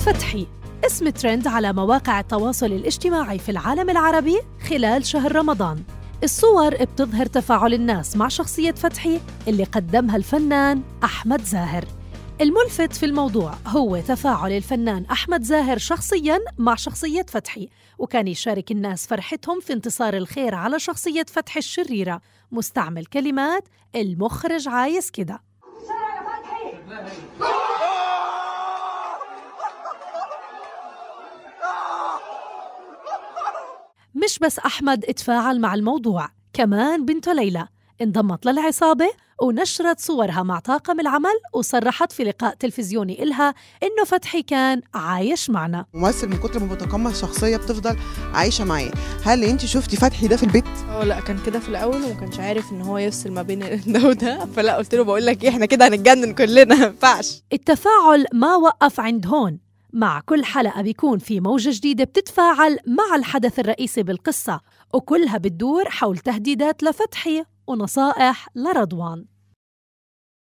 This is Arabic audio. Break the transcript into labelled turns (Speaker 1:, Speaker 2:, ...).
Speaker 1: فتحي اسم ترند على مواقع التواصل الاجتماعي في العالم العربي خلال شهر رمضان. الصور بتظهر تفاعل الناس مع شخصية فتحي اللي قدمها الفنان أحمد زاهر. الملفت في الموضوع هو تفاعل الفنان أحمد زاهر شخصياً مع شخصية فتحي، وكان يشارك الناس فرحتهم في انتصار الخير على شخصية فتحي الشريرة، مستعمل كلمات المخرج عايز كده. مش بس أحمد اتفاعل مع الموضوع، كمان بنته ليلى انضمت للعصابة ونشرت صورها مع طاقم العمل، وصرحت في لقاء تلفزيوني إلها إنه فتحي كان عايش معنا.
Speaker 2: ممثل من كتر ما بتقمص شخصية بتفضل عايشة معاه. هل انت شفتي فتحي ده في البيت؟
Speaker 3: لا، كان كده في الأول وما كانش عارف إن هو يفصل ما بين ده وده، فلا قلت له بقول لك إيه، إحنا كده هنتجنن كلنا، ما ينفعش.
Speaker 1: التفاعل ما وقف عند هون، مع كل حلقة بيكون في موجة جديدة بتتفاعل مع الحدث الرئيسي بالقصة، وكلها بتدور حول تهديدات لفتحي ونصائح لرضوان.